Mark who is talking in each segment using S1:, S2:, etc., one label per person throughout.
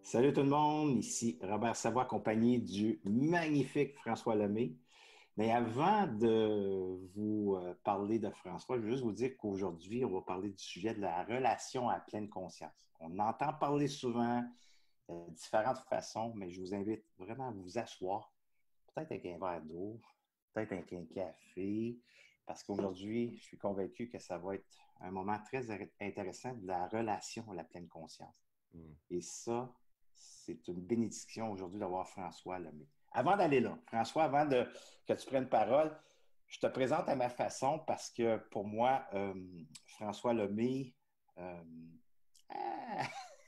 S1: Salut tout le monde, ici Robert Savoie, accompagné du magnifique François Lemay. Mais avant de vous parler de François, je veux juste vous dire qu'aujourd'hui, on va parler du sujet de la relation à pleine conscience. On entend parler souvent de différentes façons, mais je vous invite vraiment à vous asseoir, peut-être avec un verre d'eau, peut-être avec un café, parce qu'aujourd'hui, je suis convaincu que ça va être un moment très intéressant de la relation à la pleine conscience.
S2: Mm.
S1: Et ça, c'est une bénédiction aujourd'hui d'avoir François Lemay. Avant d'aller là, François, que tu prennes parole, je te présente à ma façon parce que pour moi, François Lemay, euh, ah,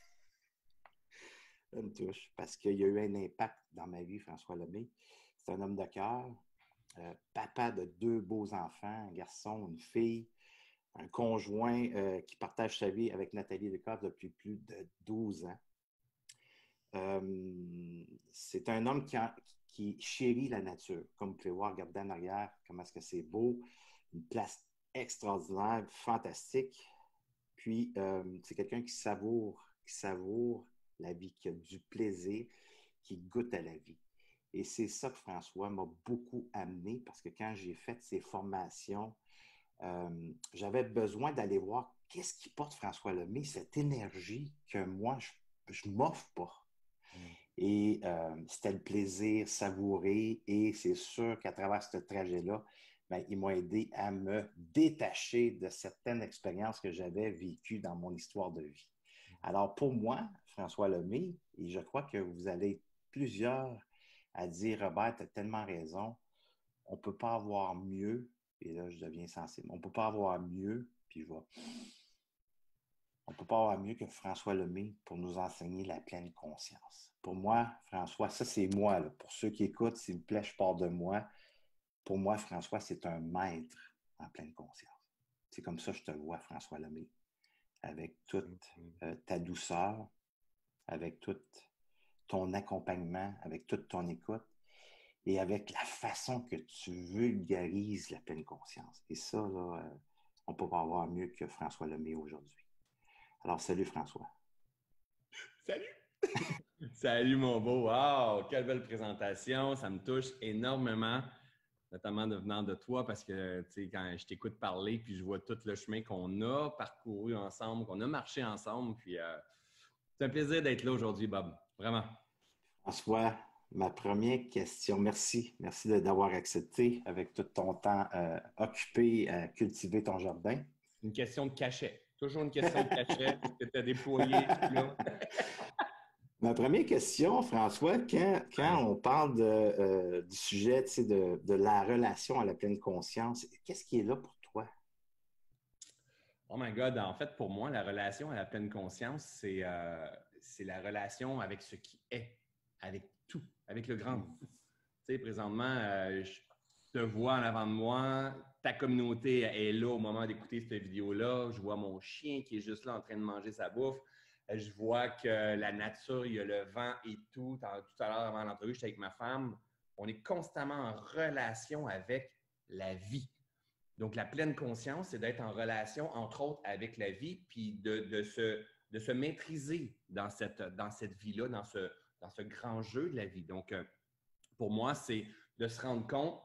S1: ça me touche parce qu'il y a eu un impact dans ma vie, François Lemay. C'est un homme de cœur, papa de deux beaux enfants, un garçon, une fille, un conjoint qui partage sa vie avec Nathalie Descartes depuis plus de 12 ans. C'est un homme qui chérit la nature. Comme vous pouvez voir, regardez en arrière, comment est-ce que c'est beau. Une place extraordinaire, fantastique. Puis, c'est quelqu'un qui savoure la vie, qui a du plaisir, qui goûte à la vie. Et c'est ça que François m'a beaucoup amené parce que quand j'ai fait ces formations, j'avais besoin d'aller voir qu'est-ce qui porte François Lemay, cette énergie que moi, je m'offre pas.
S2: Mm.
S1: Et c'était le plaisir savouré. Et c'est sûr qu'à travers ce trajet-là, ben, ils m'ont aidé à me détacher de certaines expériences que j'avais vécues dans mon histoire de vie. Alors pour moi, François Lemay, et je crois que vous allez être plusieurs à dire, Robert, tu as tellement raison, on ne peut pas avoir mieux, et là je deviens sensible, on ne peut pas avoir mieux, puis je vois, on ne peut pas avoir mieux que François Lemay pour nous enseigner la pleine conscience. Pour moi, François, ça c'est moi. Là. Pour ceux qui écoutent, s'il vous plaît, je pars de moi. Pour moi, François, c'est un maître en pleine conscience. C'est comme ça que je te vois, François Lemay, avec toute
S2: Mm.
S1: ta douceur, avec tout ton accompagnement, avec toute ton écoute et avec la façon que tu vulgarises la pleine conscience. Et ça, là, on ne peut pas avoir mieux que François Lemay aujourd'hui. Alors, salut François.
S2: Salut! Salut mon beau! Wow! Quelle belle présentation! Ça me touche énormément, notamment de venant de toi, parce que tu sais, quand je t'écoute parler, puis je vois tout le chemin qu'on a parcouru ensemble, qu'on a marché ensemble, puis c'est un plaisir d'être là aujourd'hui, Bob. Vraiment.
S1: François, ma première question, merci. Merci d'avoir accepté avec tout ton temps occupé à cultiver ton jardin.
S2: Une question de cachet. Toujours une question de cachet que tu as déployé là.
S1: Ma première question, François, quand
S2: Ouais.
S1: on parle du sujet de la relation à la pleine conscience, qu'est-ce qui est là pour toi?
S2: Oh my God, en fait, pour moi, la relation à la pleine conscience, c'est la relation avec ce qui est, avec tout, avec le grand
S1: Hmm.
S2: tout. Tu sais, présentement, je te vois en avant de moi, ta communauté est là au moment d'écouter cette vidéo-là. Je vois mon chien qui est juste là en train de manger sa bouffe. Je vois que la nature, il y a le vent et tout. Tout à l'heure, avant l'entrevue, j'étais avec ma femme. On est constamment en relation avec la vie. Donc, la pleine conscience, c'est d'être en relation, entre autres, avec la vie, puis de se maîtriser dans cette vie-là, dans ce grand jeu de la vie. Donc, pour moi, c'est de se rendre compte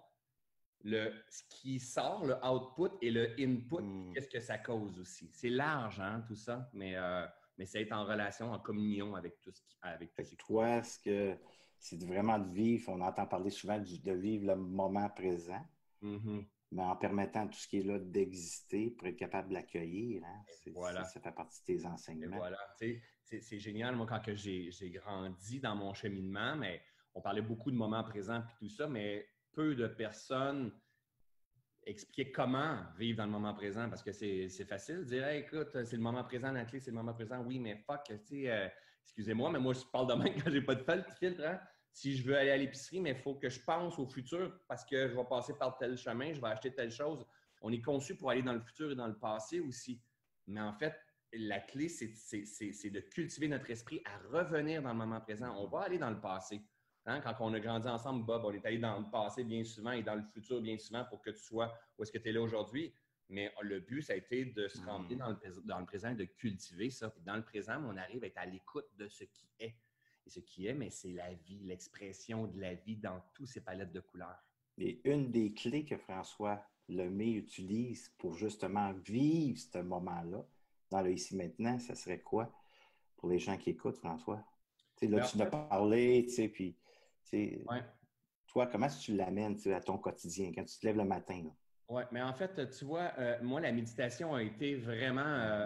S2: ce qui sort, le output et le input, puis
S1: Hmm.
S2: qu'est-ce que ça cause aussi. C'est large, hein, tout ça, mais c'est être en relation, en communion avec tout
S1: Fait
S2: ce
S1: que
S2: qui est.
S1: toi, ce que c'est vraiment de vivre, on entend parler souvent de vivre le moment présent,
S2: Mhm.
S1: mais en permettant tout ce qui est là d'exister pour être capable de l'accueillir, hein,
S2: Voilà.
S1: ça fait partie de tes
S2: Et
S1: enseignements.
S2: voilà, tu sais, c'est génial, moi, quand que j'ai grandi dans mon cheminement, mais on parlait beaucoup de moments présents et tout ça, mais peu de personnes expliquaient comment vivre dans le moment présent parce que c'est facile de dire, hey, écoute, c'est le moment présent, la clé, c'est le moment présent. Oui, mais fuck, tu sais, excusez-moi, mais moi, je parle de même quand j'ai pas de filtre. Hein? Si je veux aller à l'épicerie, mais il faut que je pense au futur parce que je vais passer par tel chemin, je vais acheter telle chose. On est conçu pour aller dans le futur et dans le passé aussi. Mais en fait, la clé, c'est de cultiver notre esprit à revenir dans le moment présent. On
S1: Mhm.
S2: va aller dans le passé. Hein? Quand on a grandi ensemble, Bob, on est allé dans le passé bien souvent et dans le futur bien souvent pour que tu sois où est-ce que tu es là aujourd'hui. Mais le but, ça a été de se ramener
S1: Mhm.
S2: dans le présent et de cultiver ça. Puis dans le présent, on arrive à être à l'écoute de ce qui est. Et ce qui est, mais c'est la vie, l'expression de la vie dans toutes ces palettes de couleurs.
S1: Et une des clés que François Lemay utilise pour justement vivre ce moment-là, dans le ici maintenant, ça serait quoi pour les gens qui écoutent, François? Tu sais, là, tu en as parlé, tu sais, puis, tu sais, toi, comment tu l'amènes à ton quotidien quand tu te lèves le matin?
S2: Oui, mais en fait, tu vois, moi, la méditation a été vraiment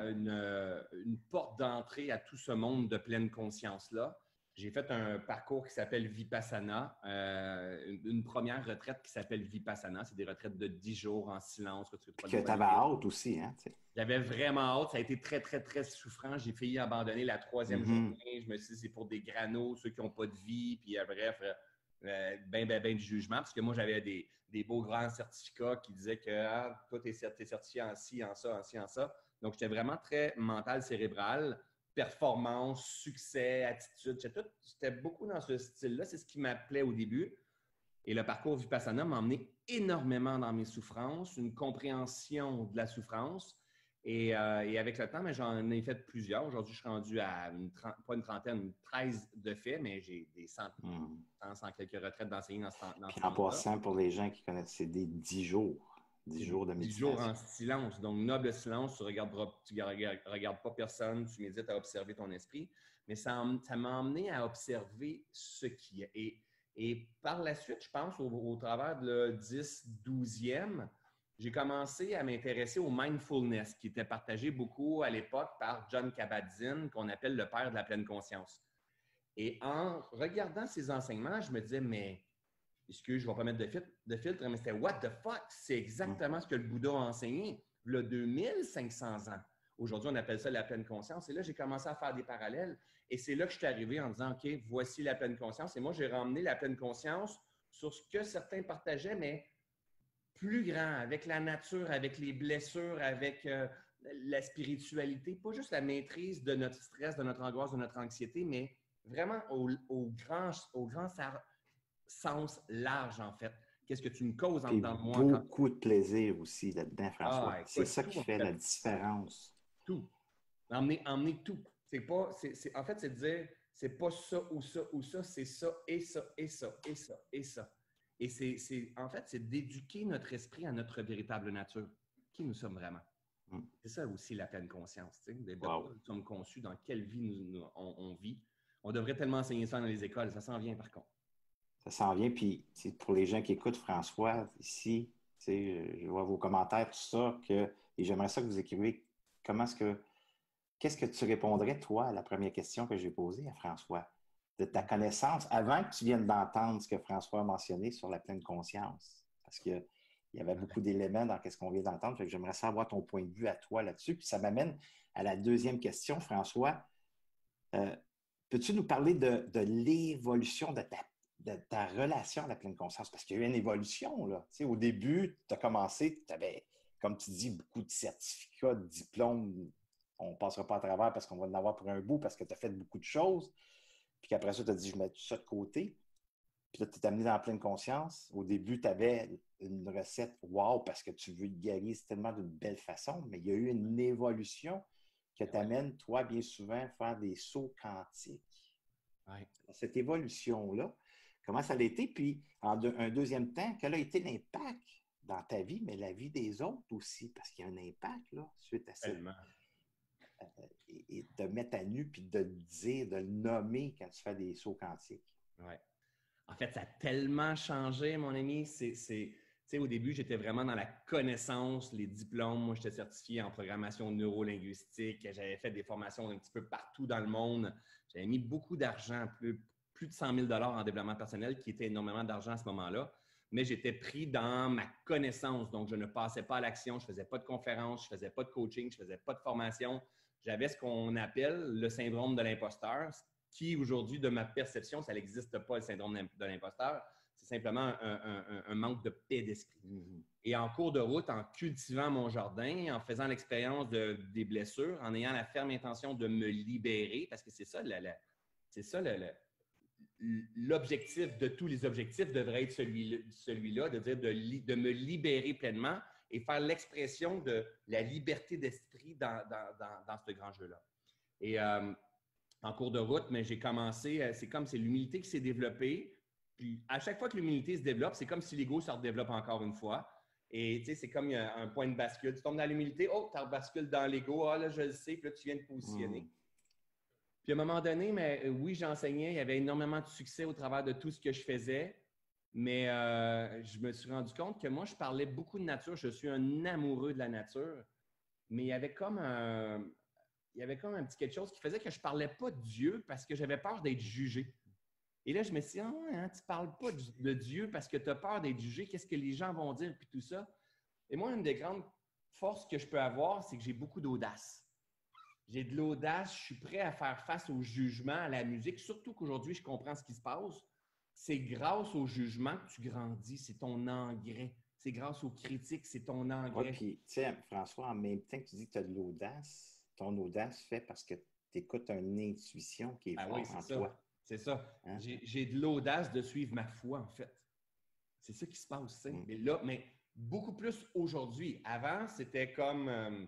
S2: une porte d'entrée à tout ce monde de pleine conscience-là. J'ai fait un parcours qui s'appelle Vipassana, une première retraite qui s'appelle Vipassana. C'est des retraites de 10 jours en silence.
S1: Que tu avais hâte aussi, hein?
S2: J'avais vraiment hâte. Ça a été très, très, très souffrant. J'ai failli abandonner la troisième journée. Je me suis dit, c'est pour des granos, ceux qui n'ont pas de vie. Puis bref, ben du jugement. Parce que moi, j'avais des beaux grands certificats qui disaient que toi, tu es certifié en ci, en ça, en ci, en ça. Donc, j'étais vraiment très mental, cérébral. Performance, succès, attitude. J'étais beaucoup dans ce style-là. C'est ce qui m'appelait au début. Et le parcours Vipassana m'a emmené énormément dans mes souffrances, une compréhension de la souffrance. Et avec le temps, j'en ai fait plusieurs. Aujourd'hui, je suis rendu à pas une trentaine, 13 de faits, mais j'ai des centaines, 100 quelques retraites d'enseignants dans ce
S1: en passant, pour les gens qui connaissent, c'est des 10 jours. 10 jours de méditation.
S2: 10 jours en silence. Donc, noble silence, tu ne regardes pas personne, tu médites à observer ton esprit. Mais ça m'a emmené à observer ce qui est. Et par la suite, je pense, au travers de le 10, 12e, j'ai commencé à m'intéresser au mindfulness qui était partagé beaucoup à l'époque par Jon Kabat-Zinn, qu'on appelle le père de la pleine conscience. Et en regardant ces enseignements, je me disais, mais excuse, je ne vais pas mettre de filtre, mais c'était what the fuck? C'est exactement ce que le Bouddha a enseigné il y a 2500 ans. Aujourd'hui, on appelle ça la pleine conscience. Et là, j'ai commencé à faire des parallèles. Et c'est là que je suis arrivé en disant, OK, voici la pleine conscience. Et moi, j'ai ramené la pleine conscience sur ce que certains partageaient, mais plus grand, avec la nature, avec les blessures, avec la spiritualité. Pas juste la maîtrise de notre stress, de notre angoisse, de notre anxiété, mais vraiment au grand sens large, en fait. Qu'est-ce que tu me causes en dedans de moi?
S1: Beaucoup de plaisir aussi là-dedans, François. Écoute, c'est ça qui fait la différence.
S2: Tout. Emmener tout. En fait, c'est de dire, c'est pas ça ou ça ou ça, c'est ça et ça et ça et ça et ça. Et en fait, c'est d'éduquer notre esprit à notre véritable nature, qui nous sommes vraiment. C'est ça aussi la pleine conscience, tu sais, de quoi nous sommes conçus, dans quelle vie on vit. On devrait tellement enseigner ça dans les écoles, ça s'en vient par contre.
S1: Ça s'en vient, puis pour les gens qui écoutent François ici, je vois vos commentaires, tout ça, et j'aimerais ça que vous écriviez qu'est-ce que tu répondrais, toi, à la première question que j'ai posée à François, de ta connaissance, avant que tu viennes d'entendre ce que François a mentionné sur la pleine conscience, parce qu'il y avait beaucoup d'éléments dans ce qu'on vient d'entendre, fait que j'aimerais savoir ton point de vue à toi là-dessus, puis ça m'amène à la deuxième question, François. Peux-tu nous parler de l'évolution de ta relation à la pleine conscience? Parce qu'il y a eu une évolution, là. Tu sais, au début, tu as commencé, tu avais, comme tu dis, beaucoup de certificats, de diplômes. On ne passera pas à travers parce qu'on va en avoir pour un bout parce que tu as fait beaucoup de choses. Puis qu'après ça, tu as dit, je mets tout ça de côté. Puis là, tu t'es amené dans la pleine conscience. Au début, tu avais une recette wow parce que tu vulgarises tellement d'une belle façon, mais il y a eu une évolution que t'amène, toi, bien souvent, à faire des sauts quantiques.
S2: Ouais.
S1: Cette évolution-là, comment ça a été? Puis, un deuxième temps, quel a été l'impact dans ta vie, mais la vie des autres aussi? Parce qu'il y a un impact, là, suite à ça. Et de mettre à nu, puis de le dire, de le nommer quand tu fais des sauts quantiques.
S2: Oui. En fait, ça a tellement changé, mon ami. Tu sais, au début, j'étais vraiment dans la connaissance, les diplômes. Moi, j'étais certifié en programmation neurolinguistique. J'avais fait des formations un petit peu partout dans le monde. J'avais mis beaucoup d'argent, plus de 100 000 en développement personnel, qui était énormément d'argent à ce moment-là. Mais j'étais pris dans ma connaissance. Donc, je ne passais pas à l'action. Je ne faisais pas de conférences, je ne faisais pas de coaching, je ne faisais pas de formation. J'avais ce qu'on appelle le syndrome de l'imposteur, qui aujourd'hui, de ma perception, ça n'existe pas, le syndrome de l'imposteur. C'est simplement un manque de paix d'esprit. Et en cours de route, en cultivant mon jardin, en faisant l'expérience des blessures, en ayant la ferme intention de me libérer, parce que c'est ça, l'objectif de tous les objectifs devrait être celui-là, de dire de me libérer pleinement et faire l'expression de la liberté d'esprit dans ce grand jeu-là. Et en cours de route, mais j'ai commencé, c'est l'humilité qui s'est développée. Puis à chaque fois que l'humilité se développe, c'est comme si l'ego se redéveloppe encore une fois. Et tu sais, c'est comme il y a un point de bascule. Tu tombes dans l'humilité, oh, tu rebascules dans l'ego, ah là, je le sais, puis là, tu viens de positionner. Puis à un moment donné, mais oui, j'enseignais, il y avait énormément de succès au travers de tout ce que je faisais, mais je me suis rendu compte que moi, je parlais beaucoup de nature, je suis un amoureux de la nature, mais il y avait comme un petit quelque chose qui faisait que je ne parlais pas de Dieu parce que j'avais peur d'être jugé. Et là, je me suis dit, ah, hein, tu ne parles pas de Dieu parce que tu as peur d'être jugé, qu'est-ce que les gens vont dire, puis tout ça. Et moi, une des grandes forces que je peux avoir, c'est que j'ai beaucoup d'audace. J'ai de l'audace, je suis prêt à faire face au jugement, à la musique, surtout qu'aujourd'hui, je comprends ce qui se passe. C'est grâce au jugement que tu grandis, c'est ton engrais. C'est grâce aux critiques, c'est ton engrais.
S1: Oui, puis, tu sais, François, en même temps que tu dis que tu as de l'audace, ton audace fait parce que tu écoutes une intuition qui est forte en toi.
S2: C'est ça.
S1: Hein?
S2: J'ai de l'audace de suivre ma foi, en fait. C'est ça qui se passe. Mais là, beaucoup plus aujourd'hui. Avant, c'était comme...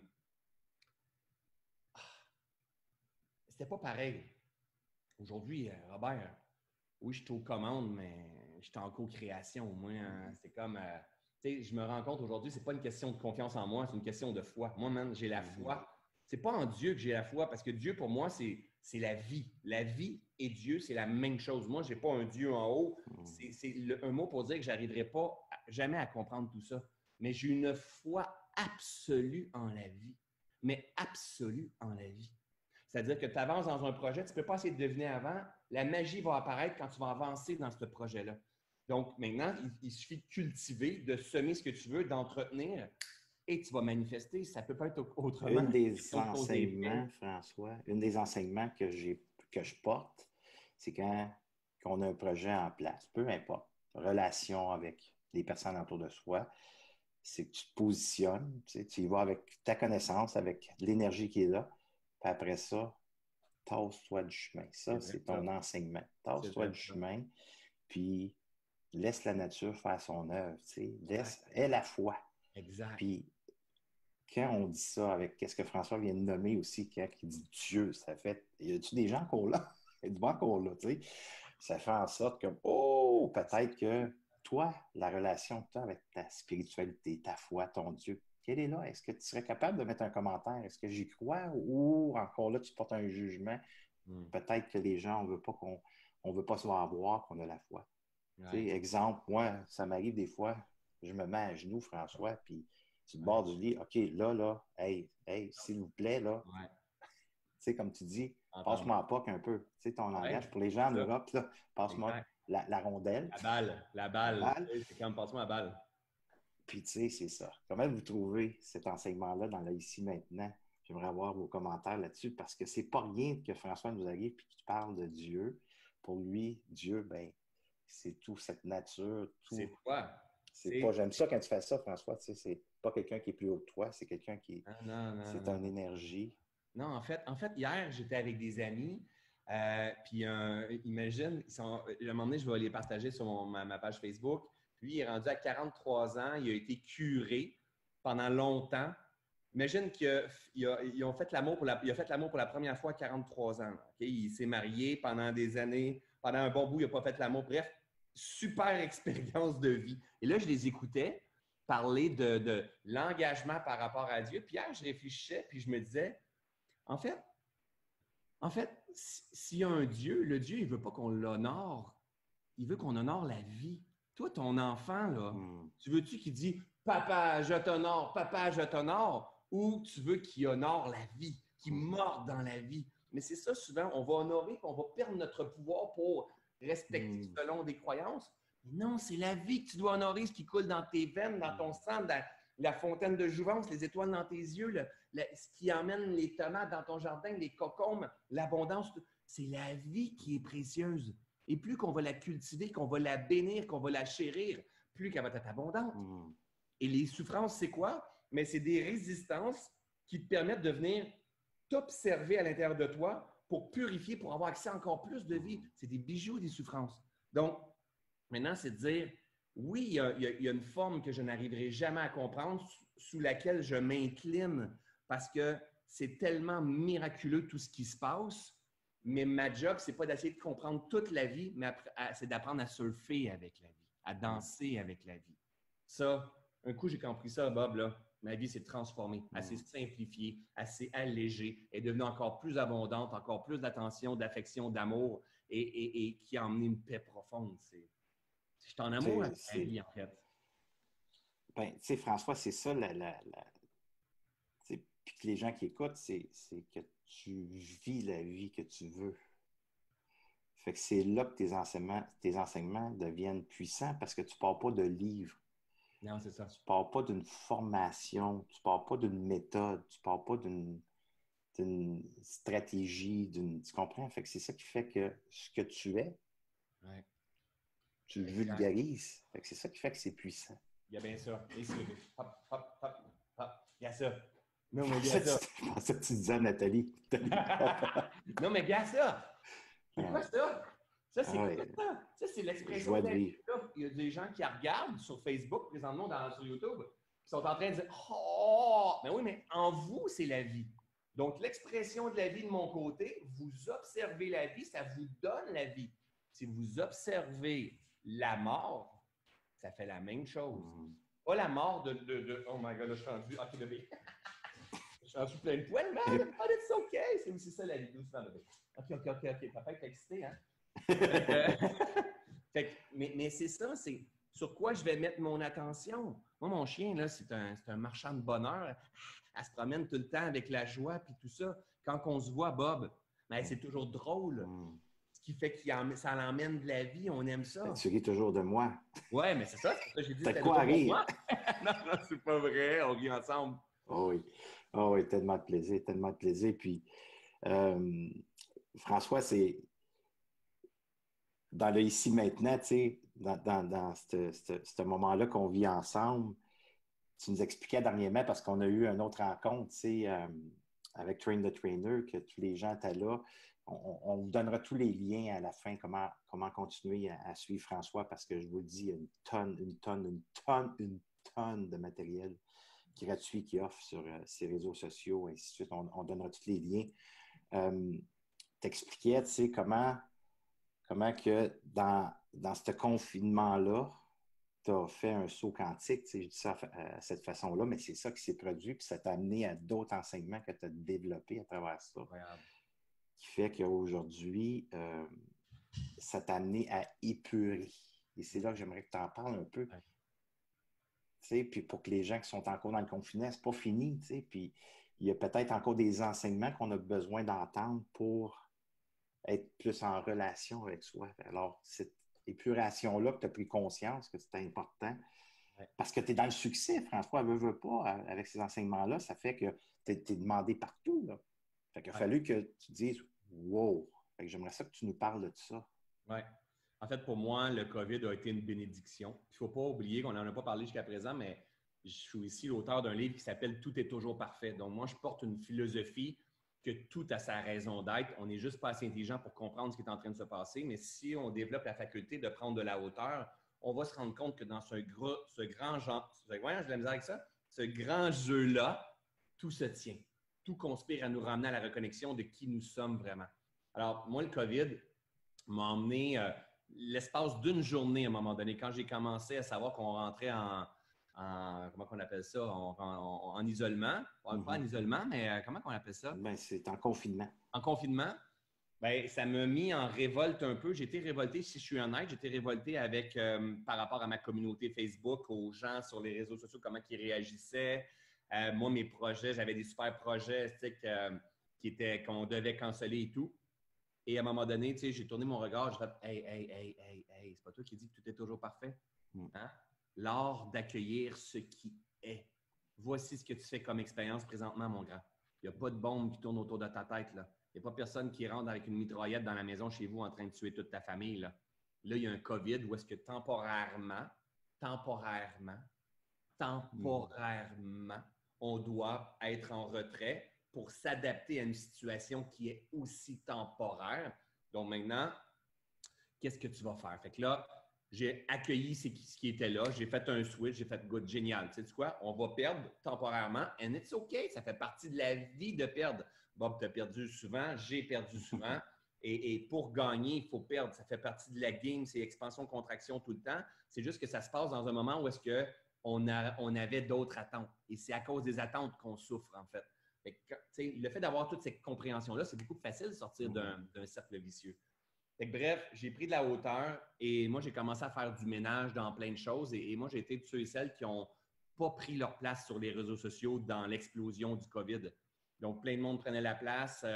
S2: c'était pas pareil. Aujourd'hui, Robert, oui, je suis aux commandes, mais je suis en co-création. Moi, c'est comme... tu sais, je me rends compte aujourd'hui, c'est pas une question de confiance en moi, c'est une question de foi. Moi, man, j'ai la foi. C'est pas en Dieu que j'ai la foi, parce que Dieu, pour moi, c'est la vie. La vie et Dieu, c'est la même chose. Moi, j'ai pas un Dieu en haut. C'est un mot pour dire que j'arriverai pas jamais à comprendre tout ça. Mais j'ai une foi absolue en la vie. Mais absolue en la vie. C'est-à-dire que tu avances dans un projet, tu ne peux pas essayer de deviner avant. La magie va apparaître quand tu vas avancer dans ce projet-là. Donc, maintenant, il suffit de cultiver, de semer ce que tu veux, d'entretenir, et tu vas manifester. Ça ne peut pas être autrement.
S1: Un des enseignements, François, un des enseignements que je porte, c'est quand on a un projet en place, peu importe, relation avec les personnes autour de soi, c'est que tu te positionnes, tu y vas avec ta connaissance, avec l'énergie qui est là, puis après ça, tasse-toi du chemin. Ça, c'est ton enseignement. Tasse-toi du chemin, puis laisse la nature faire son œuvre. Aie la foi.
S2: Exact.
S1: Puis, quand on dit ça avec qu'est-ce que François vient de nommer aussi, quand il dit Dieu, ça fait. Y a-tu des gens encore là? Il y a du monde encore là, tu sais. Ça fait en sorte que, oh, peut-être que toi, la relation que tu as avec ta spiritualité, ta foi, ton Dieu, quelle est là? Est-ce que tu serais capable de mettre un commentaire? Est-ce que j'y crois? Ou encore là, tu portes un jugement? Peut-être que les gens, on veut pas se voir voir qu'on a la foi. Ouais. Exemple, moi, ça m'arrive des fois, je me mets à genoux, François, puis sur le bord du lit, OK, là, hey, s'il vous plaît, là, tu sais, comme tu dis, passe-moi la POC un peu. Tu sais, ton langage pour les gens en Europe, là, passe-moi la rondelle.
S2: La balle. C'est comme passe-moi la balle.
S1: Puis, tu sais, c'est ça. Comment vous trouvez cet enseignement-là dans la Ici Maintenant? J'aimerais avoir vos commentaires là-dessus parce que c'est pas rien que François nous arrive et qu'il parle de Dieu. Pour lui, Dieu, ben, c'est tout, cette nature. Tout.
S2: C'est toi.
S1: J'aime ça quand tu fais ça, François. Tu sais, c'est pas quelqu'un qui est plus haut que toi, c'est quelqu'un qui est. C'est une énergie.
S2: Non, en fait, hier, j'étais avec des amis. Puis, imagine, à un moment donné, je vais les partager sur ma page Facebook. Lui, il est rendu à 43 ans. Il a été curé pendant longtemps. Imagine qu'il a fait l'amour pour la première fois à 43 ans. Okay? Il s'est marié pendant des années. Pendant un bon bout, il n'a pas fait l'amour. Bref, super expérience de vie. Et là, je les écoutais parler de l'engagement par rapport à Dieu. Puis hier, je réfléchissais puis je me disais, en fait, s'il y a un Dieu, le Dieu, il ne veut pas qu'on l'honore. Il veut qu'on honore la vie. Toi, ton enfant, là, tu veux-tu qu'il dise « Papa, je t'honore » ou tu veux qu'il honore la vie, qu'il morde dans la vie? Mais c'est ça, souvent, on va honorer et on va perdre notre pouvoir pour respecter selon des croyances. Mais non, c'est la vie que tu dois honorer, ce qui coule dans tes veines, dans ton sang, dans la fontaine de jouvence, les étoiles dans tes yeux, ce qui emmène les tomates dans ton jardin, les cocombes, l'abondance. C'est la vie qui est précieuse. Et plus qu'on va la cultiver, qu'on va la bénir, qu'on va la chérir, plus qu'elle va être abondante. Et les souffrances, c'est quoi? Mais c'est des résistances qui te permettent de venir t'observer à l'intérieur de toi pour purifier, pour avoir accès à encore plus de vie. C'est des bijoux, des souffrances. Donc, maintenant, c'est de dire, oui, il y a une forme que je n'arriverai jamais à comprendre, sous laquelle je m'incline parce que c'est tellement miraculeux tout ce qui se passe. Mais ma job, c'est pas d'essayer de comprendre toute la vie, mais c'est d'apprendre à surfer avec la vie, à danser avec la vie. Ça, un coup, j'ai compris ça, Bob, là. Ma vie s'est transformée, elle s'est simplifiée, elle s'est allégée, elle est devenue encore plus abondante, encore plus d'attention, d'affection, d'amour et qui a emmené une paix profonde. Je suis en amour avec la vie, en fait.
S1: Ben, tu sais, François, c'est ça, puis que les gens qui écoutent, c'est que tu vis la vie que tu veux. Fait que c'est là que tes enseignements deviennent puissants parce que tu ne pars pas de livres.
S2: Non, c'est ça.
S1: Tu ne pars pas d'une formation, tu ne pars pas d'une méthode, tu ne pars pas d'une stratégie, tu comprends? Fait que c'est ça qui fait que ce que tu es,
S2: ouais.
S1: tu le vulgarises. Fait que c'est ça qui fait que c'est puissant.
S2: Il y a bien ça. Et c'est hop, hop, hop, hop. Il y a ça. Non, mais il y a ça.
S1: Je pensais que tu disais à Nathalie.
S2: Non, mais il y a ça. C'est quoi ça? Ça, c'est quoi ça? Ça, c'est l'expression de vie. Il y a des gens qui regardent sur Facebook, présentement sur YouTube, qui sont en train de dire « Oh! » Mais oui, mais en vous, c'est la vie. Donc, l'expression de la vie de mon côté, vous observez la vie, ça vous donne la vie. Si vous observez la mort, ça fait la même chose. Pas la mort de oh my God, là, je suis rendu. OK, bébé. Je suis rendu plein de poils, man. Oh, it's okay. C'est aussi ça la vie, doucement, bébé. OK. Papa est excité, hein? mais c'est ça, c'est sur quoi je vais mettre mon attention. Moi, mon chien, là, c'est un marchand de bonheur. Elle se promène tout le temps avec la joie puis tout ça. Quand on se voit, Bob, ben, c'est toujours drôle. Ce qui fait que ça l'emmène de la vie, on aime ça.
S1: Tu ris toujours de moi.
S2: Ouais, mais c'est ça, c'est pour ça que j'ai dit
S1: t'as quoi à rire?
S2: Non, c'est pas vrai, on rit ensemble.
S1: Oh oui, tellement de plaisir, tellement de plaisir. Puis, François, c'est dans le ici maintenant, tu sais, dans ce moment-là qu'on vit ensemble, tu nous expliquais dernièrement, parce qu'on a eu une autre rencontre, tu sais, avec Train the Trainer, que tous les gens étaient là. On vous donnera tous les liens à la fin, comment continuer à suivre François, parce que je vous le dis, il y a une tonne de matériel gratuit qu'il offre sur ses réseaux sociaux, et ainsi de suite. On donnera tous les liens. T'expliquais, tu sais, comment que dans ce confinement-là, tu as fait un saut quantique, tu sais, je dis ça à cette façon-là, mais c'est ça qui s'est produit, puis ça t'a amené à d'autres enseignements que tu as développés à travers ça.
S2: Incroyable.
S1: Qui fait qu'aujourd'hui, ça t'a amené à épurer. Et c'est là que j'aimerais que tu en parles un peu. Ouais. Puis pour que les gens qui sont encore dans le confinement, c'est pas fini. Puis il y a peut-être encore des enseignements qu'on a besoin d'entendre pour être plus en relation avec soi. Alors, cette épuration-là que tu as pris conscience que c'était important, parce que tu es dans le succès, François, veut pas, avec ces enseignements-là, ça fait que tu es demandé partout. Là. Fait qu'il a fallu que tu dises « Wow! » Fait que j'aimerais ça que tu nous parles de ça.
S2: Oui. En fait, pour moi, le COVID a été une bénédiction. Il ne faut pas oublier qu'on n'en a pas parlé jusqu'à présent, mais je suis ici l'auteur d'un livre qui s'appelle « Tout est toujours parfait ». Donc, moi, je porte une philosophie que tout a sa raison d'être. On n'est juste pas assez intelligent pour comprendre ce qui est en train de se passer, mais si on développe la faculté de prendre de la hauteur, on va se rendre compte que dans ce grand genre, j'ai de la misère avec ça, ce grand jeu-là, tout se tient. Tout conspire à nous ramener à la reconnexion de qui nous sommes vraiment. Alors, moi, le COVID m'a emmené l'espace d'une journée à un moment donné, quand j'ai commencé à savoir qu'on rentrait comment on appelle ça, en isolement. Pas en isolement, mais comment on appelle ça?
S1: Ben, c'est en confinement.
S2: En confinement. Bien, ça m'a mis en révolte un peu. J'ai été révolté, si je suis honnête, j'ai été révolté avec, par rapport à ma communauté Facebook, aux gens sur les réseaux sociaux, comment ils réagissaient. Moi, mes projets, j'avais des super projets qu'on devait canceller et tout. Et à un moment donné, j'ai tourné mon regard, j'ai fait hey, c'est pas toi qui dis que tout est toujours parfait? Hein? L'art d'accueillir ce qui est. Voici ce que tu fais comme expérience présentement, mon grand. Il n'y a pas de bombe qui tourne autour de ta tête, là. Il n'y a pas personne qui rentre avec une mitraillette dans la maison chez vous en train de tuer toute ta famille, là. Là, il y a un COVID où est-ce que temporairement, on doit être en retrait pour s'adapter à une situation qui est aussi temporaire. Donc maintenant, qu'est-ce que tu vas faire? Fait que là, j'ai accueilli ce qui était là, j'ai fait un switch, j'ai fait good, génial. Tu sais quoi? On va perdre temporairement, and it's OK, ça fait partie de la vie de perdre. Bob, tu as perdu souvent, j'ai perdu souvent. Et pour gagner, il faut perdre. Ça fait partie de la game, c'est expansion-contraction tout le temps. C'est juste que ça se passe dans un moment où est-ce qu'on avait d'autres attentes. Et c'est à cause des attentes qu'on souffre, en fait. Le fait d'avoir toute cette compréhension-là, c'est beaucoup plus facile de sortir d'un cercle vicieux. Bref, j'ai pris de la hauteur et moi, j'ai commencé à faire du ménage dans plein de choses. Et moi, j'ai été de ceux et celles qui n'ont pas pris leur place sur les réseaux sociaux dans l'explosion du COVID. Donc, plein de monde prenait la place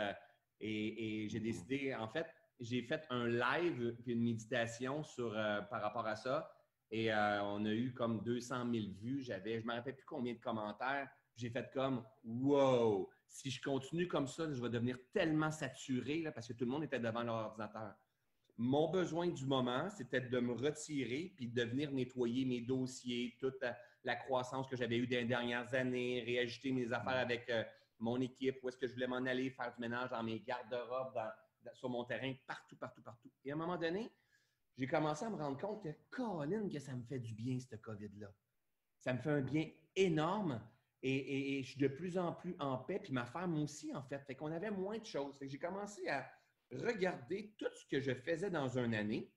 S2: et j'ai décidé, en fait, j'ai fait un live puis une méditation par rapport à ça. Et on a eu comme 200 000 vues. Je ne me rappelle plus combien de commentaires. J'ai fait comme « Wow! Si je continue comme ça, je vais devenir tellement saturé là, parce que tout le monde était devant leur ordinateur. » Mon besoin du moment, c'était de me retirer puis de venir nettoyer mes dossiers, toute la croissance que j'avais eue dans les dernières années, réajuster mes affaires avec mon équipe, où est-ce que je voulais m'en aller, faire du ménage dans mes garde-robes, sur mon terrain, partout, partout, partout. Et à un moment donné, j'ai commencé à me rendre compte que, Colin, que ça me fait du bien, ce COVID-là. Ça me fait un bien énorme et je suis de plus en plus en paix. Puis ma femme aussi, en fait. Fait qu'on avait moins de choses. Fait que j'ai commencé à regarder tout ce que je faisais dans une année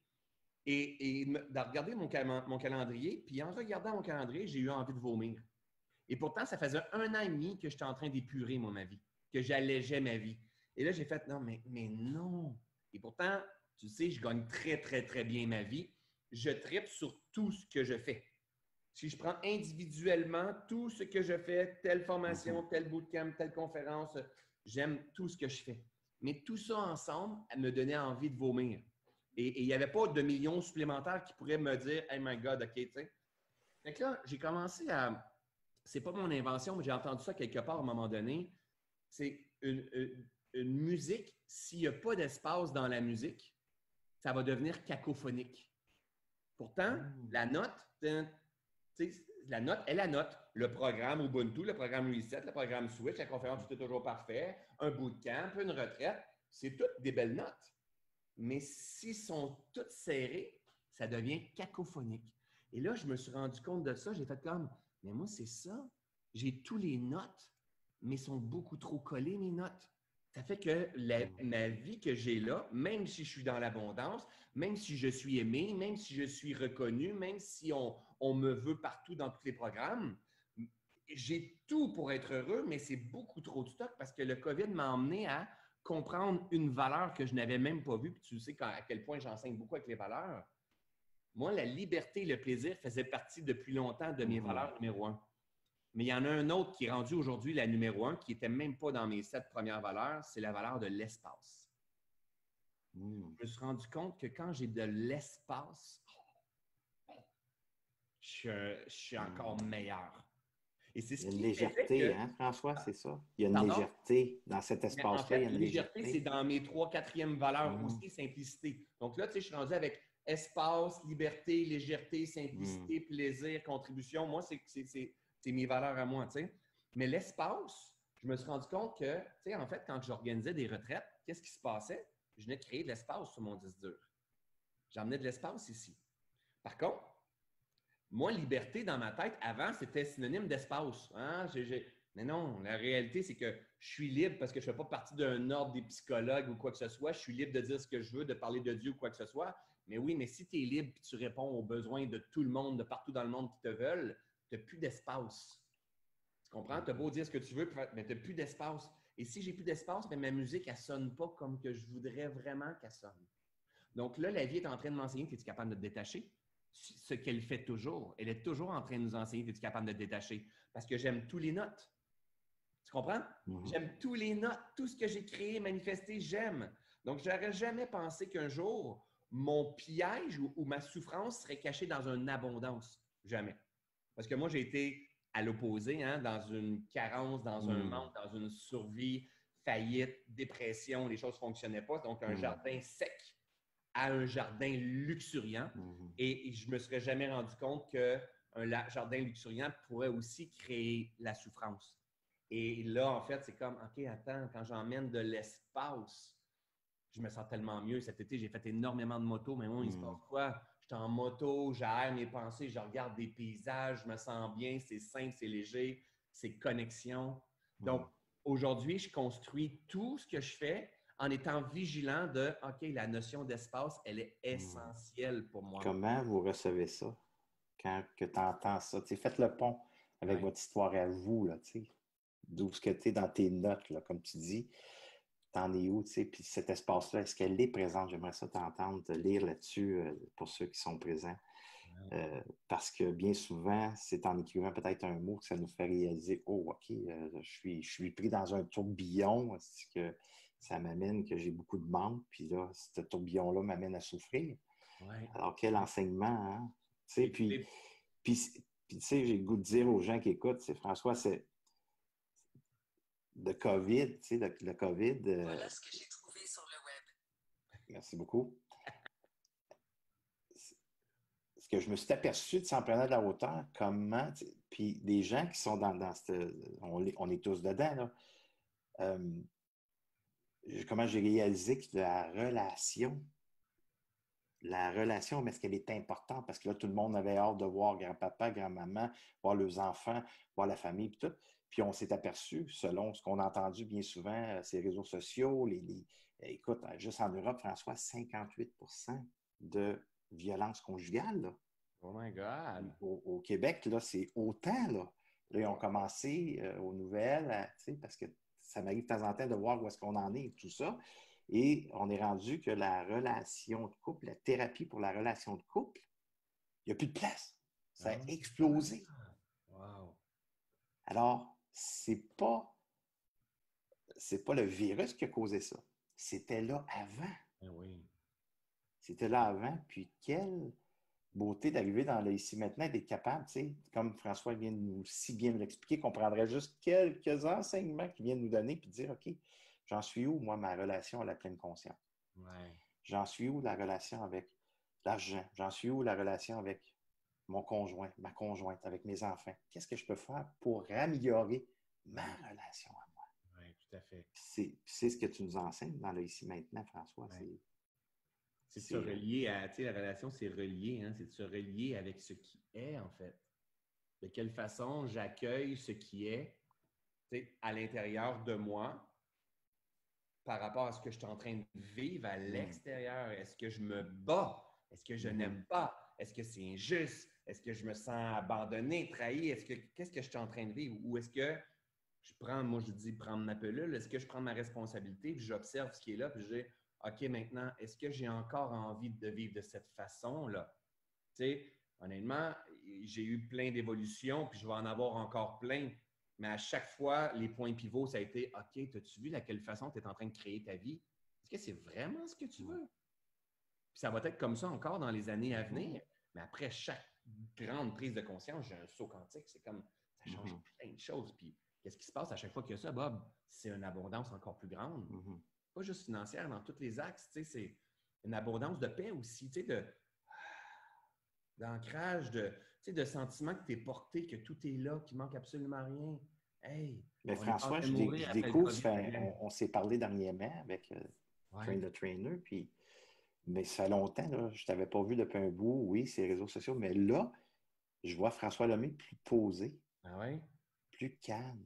S2: et de regarder mon calendrier. Puis en regardant mon calendrier, j'ai eu envie de vomir. Et pourtant, ça faisait 1 an et demi que j'étais en train d'épurer ma vie, que j'allégeais ma vie. Et là, j'ai fait non, mais non. Et pourtant, tu sais, je gagne très, très, très bien ma vie. Je tripe sur tout ce que je fais. Si je prends individuellement tout ce que je fais, telle formation, tel bootcamp, telle conférence, j'aime tout ce que je fais. Mais tout ça ensemble me donnait envie de vomir. Et il n'y avait pas de millions supplémentaires qui pourraient me dire « Hey my God, OK, tu sais. » Fait que là, j'ai commencé à... C'est pas mon invention, mais j'ai entendu ça quelque part à un moment donné. C'est une musique, s'il n'y a pas d'espace dans la musique, ça va devenir cacophonique. Pourtant, la note est la note. Le programme Ubuntu, le programme Reset, le programme Switch, la conférence Tout est toujours parfait, un bootcamp, une retraite, c'est toutes des belles notes. Mais s'ils sont toutes serrées, ça devient cacophonique. Et là, je me suis rendu compte de ça. J'ai fait comme, mais moi, c'est ça. J'ai tous les notes, mais sont beaucoup trop collées, mes notes. Ça fait que ma vie que j'ai là, même si je suis dans l'abondance, même si je suis aimé, même si je suis reconnu, même si on me veut partout dans tous les programmes, j'ai tout pour être heureux, mais c'est beaucoup trop de stock parce que le COVID m'a emmené à comprendre une valeur que je n'avais même pas vue. Puis tu sais à quel point j'enseigne beaucoup avec les valeurs. Moi, la liberté et le plaisir faisaient partie depuis longtemps de mes valeurs numéro 1. Mais il y en a un autre qui est rendu aujourd'hui la numéro 1, qui n'était même pas dans mes 7 premières valeurs, c'est la valeur de l'espace. Je me suis rendu compte que quand j'ai de l'espace, je suis encore meilleur. Et c'est ce
S1: il y a une
S2: qui
S1: légèreté, hein, François, c'est ça? Il y a une
S2: Pardon?
S1: légèreté dans cet espace-là.
S2: En fait,
S1: il y a une
S2: légèreté, c'est dans mes 3, 4e valeurs aussi, simplicité. Donc là, tu sais, je suis rendu avec espace, liberté, légèreté, simplicité, plaisir, contribution. Moi, c'est mes valeurs à moi, tu sais. Mais l'espace, je me suis rendu compte que, tu sais, en fait, quand j'organisais des retraites, qu'est-ce qui se passait? Je venais de créer de l'espace sur mon disque dur. J'emmenais de l'espace ici. Par contre, moi, liberté dans ma tête, avant, c'était synonyme d'espace. Hein? Mais non, la réalité, c'est que je suis libre parce que je ne fais pas partie d'un ordre des psychologues ou quoi que ce soit. Je suis libre de dire ce que je veux, de parler de Dieu ou quoi que ce soit. Mais oui, mais si tu es libre et tu réponds aux besoins de tout le monde, de partout dans le monde qui te veulent, tu n'as plus d'espace. Tu comprends? Tu as beau dire ce que tu veux, mais tu n'as plus d'espace. Et si j'ai plus d'espace, mais ma musique, elle ne sonne pas comme que je voudrais vraiment qu'elle sonne. Donc là, la vie est en train de m'enseigner que tu es capable de te détacher. Ce qu'elle fait toujours. Elle est toujours en train de nous enseigner que tu es capable de te détacher. Parce que j'aime tous les notes. Tu comprends? J'aime tous les notes. Tout ce que j'ai créé, manifesté, j'aime. Donc, je n'aurais jamais pensé qu'un jour, mon piège ou ma souffrance serait cachée dans une abondance. Jamais. Parce que moi, j'ai été à l'opposé, hein, dans une carence, dans un manque, dans une survie, faillite, dépression, les choses ne fonctionnaient pas. Donc, un jardin sec à un jardin luxuriant. Et je ne me serais jamais rendu compte qu'un jardin luxuriant pourrait aussi créer la souffrance. Et là, en fait, c'est comme, OK, attends, quand j'emmène de l'espace, je me sens tellement mieux. Cet été, j'ai fait énormément de moto, mais moi, il se passe quoi? Je suis en moto, j'aère mes pensées, je regarde des paysages, je me sens bien, c'est simple, c'est léger, c'est connexion. Donc, aujourd'hui, je construis tout ce que je fais en étant vigilant de, OK, la notion d'espace, elle est essentielle pour moi.
S1: Comment vous recevez ça quand tu entends ça? T'sais, faites le pont avec votre histoire à vous, là, d'où ce que tu es dans tes notes, là, comme tu dis. T'en es où, tu sais? Puis cet espace-là, est-ce qu'elle est présente? J'aimerais ça t'entendre, te lire là-dessus pour ceux qui sont présents. Parce que bien souvent, c'est en écrivant peut-être un mot que ça nous fait réaliser, oh, OK, je suis pris dans un tourbillon, c'est que ça m'amène que j'ai beaucoup de manque, puis là, ce tourbillon-là m'amène à souffrir.
S2: Ouais.
S1: Alors, quel enseignement, hein? Tu sais, puis tu sais, j'ai le goût de dire aux gens qui écoutent, c'est François, c'est le COVID, tu sais, le COVID.
S3: Voilà ce que j'ai trouvé sur le web.
S1: Merci beaucoup. Ce que je me suis aperçu de s'en prenant de la hauteur, comment, puis des gens qui sont dans cette. On est tous dedans, là. Comment j'ai réalisé que la relation, mais est-ce qu'elle est importante? Parce que là, tout le monde avait hâte de voir grand-papa, grand-maman, voir leurs enfants, voir la famille, puis tout. Puis on s'est aperçu, selon ce qu'on a entendu bien souvent, ces réseaux sociaux, écoute, juste en Europe, François, 58% de violence conjugale, là.
S2: Oh my God!
S1: Au Québec, là, c'est autant, là. Là, ils ont commencé aux nouvelles, parce que ça m'arrive de temps en temps de voir où est-ce qu'on en est, tout ça. Et on est rendu que la relation de couple, la thérapie pour la relation de couple, il n'y a plus de place. Ça a explosé.
S2: Wow!
S1: Alors, c'est pas le virus qui a causé ça. C'était là avant.
S2: Oui.
S1: C'était là avant. Puis quelle beauté d'arriver dans le ici maintenant et d'être capable, tu sais, comme François vient de nous si bien l'expliquer, qu'on prendrait juste quelques enseignements qu'il vient de nous donner puis de dire, OK, j'en suis où, moi, ma relation à la pleine conscience?
S2: Ouais.
S1: J'en suis où la relation avec l'argent? J'en suis où la relation avec mon conjoint, ma conjointe, avec mes enfants? Qu'est-ce que je peux faire pour améliorer ma relation à moi?
S2: Oui, tout à fait.
S1: C'est ce que tu nous enseignes dans le ici maintenant, François.
S2: Ouais. C'est de se relier à, tu sais, la relation, c'est relier, hein? C'est de se relier avec ce qui est, en fait. De quelle façon j'accueille ce qui est, tu sais, à l'intérieur de moi par rapport à ce que je suis en train de vivre à l'extérieur. Est-ce que je me bats? Est-ce que je n'aime pas? Est-ce que c'est injuste? Est-ce que je me sens abandonné, trahi? Qu'est-ce que je suis en train de vivre? Ou est-ce que je prends, moi je dis prendre ma pilule, est-ce que je prends ma responsabilité, puis j'observe ce qui est là, puis je dis, OK, maintenant, est-ce que j'ai encore envie de vivre de cette façon-là? Tu sais, honnêtement, j'ai eu plein d'évolutions, puis je vais en avoir encore plein. Mais à chaque fois, les points pivots, ça a été, OK, as-tu vu de quelle façon tu es en train de créer ta vie? Est-ce que c'est vraiment ce que tu veux? Puis ça va être comme ça encore dans les années à venir. Mais après chaque grande prise de conscience, j'ai un saut quantique. C'est comme, ça change plein de choses. Puis qu'est-ce qui se passe à chaque fois qu'il y a ça, Bob? C'est une abondance encore plus grande. Pas juste financière, dans tous les axes. Tu sais, c'est une abondance de paix aussi, tu sais, d'ancrage, de sentiment que tu es porté, que tout est là, qu'il manque absolument rien. Hey!
S1: Mais François, je découvre, on s'est parlé dernièrement avec Train the Trainer, puis mais ça fait longtemps, là, je ne t'avais pas vu depuis un bout, oui, ces réseaux sociaux, mais là, je vois François Lemay plus posé, plus calme.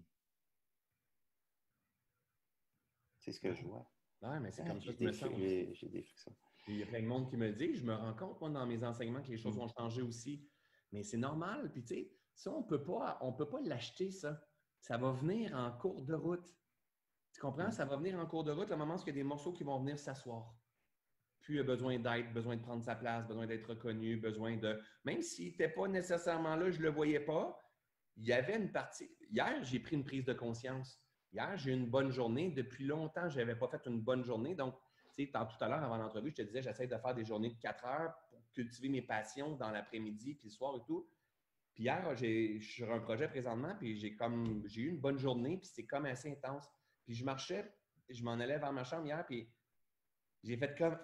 S1: C'est ce que je vois.
S2: Oui, mais c'est comme ça que je me sens.
S1: J'ai des frictions.
S2: Il y a plein de monde qui me le dit. Je me rends compte, moi, dans mes enseignements, que les choses ont changé aussi. Mais c'est normal. Puis, tu sais, ça, on peut pas l'acheter, ça. Ça va venir en cours de route. Tu comprends? Ça va venir en cours de route le moment où il y a des morceaux qui vont venir s'asseoir. Puis, il y a besoin d'être, besoin de prendre sa place, besoin d'être reconnu, besoin de... Même s'il n'était pas nécessairement là, je ne le voyais pas, il y avait une partie... Hier, j'ai pris une prise de conscience. Hier, j'ai eu une bonne journée. Depuis longtemps, je n'avais pas fait une bonne journée. Donc, tu sais, tout à l'heure, avant l'entrevue, je te disais, j'essaie de faire des journées de 4 heures pour cultiver mes passions dans l'après-midi, puis le soir et tout. Puis hier, je suis sur un projet présentement, puis j'ai eu une bonne journée, puis c'est comme assez intense. Puis je marchais, je m'en allais vers ma chambre hier, puis j'ai fait comme,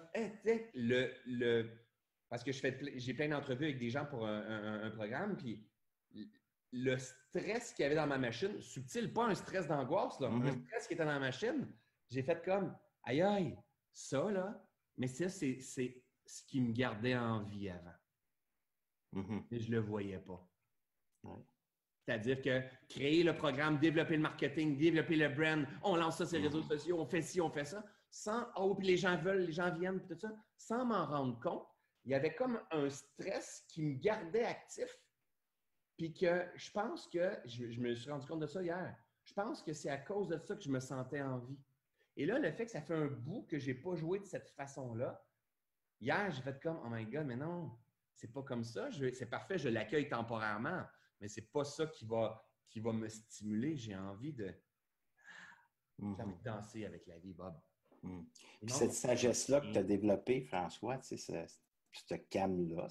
S2: parce que j'ai plein d'entrevues avec des gens pour un programme, puis le stress qu'il y avait dans ma machine, subtil, pas un stress d'angoisse, là, un stress qui était dans la machine, j'ai fait comme, aïe aïe, ça là, mais ça, c'est ce qui me gardait en vie avant. Mais je ne le voyais pas. C'est-à-dire que créer le programme, développer le marketing, développer le brand, on lance ça sur les réseaux sociaux, on fait ci, on fait ça. sans « Oh, puis les gens veulent, les gens viennent, puis tout ça », sans m'en rendre compte, il y avait comme un stress qui me gardait actif, puis que je pense que, je me suis rendu compte de ça hier, je pense que c'est à cause de ça que je me sentais en vie. Et là, le fait que ça fait un bout que je n'ai pas joué de cette façon-là, hier, j'ai fait comme « Oh my God, mais non, c'est pas comme ça. C'est parfait, je l'accueille temporairement, mais c'est pas ça qui va me stimuler. J'ai envie de danser avec la vie, Bob. »
S1: Puis cette sagesse-là que tu as développée, François, tu sais, ce calme-là,